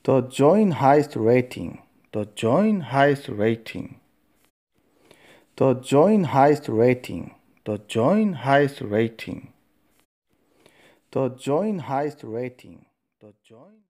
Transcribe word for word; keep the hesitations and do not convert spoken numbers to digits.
The joint highest rating. The joint highest rating. The joint highest rating. The joint highest rating. The joint highest rating. The joint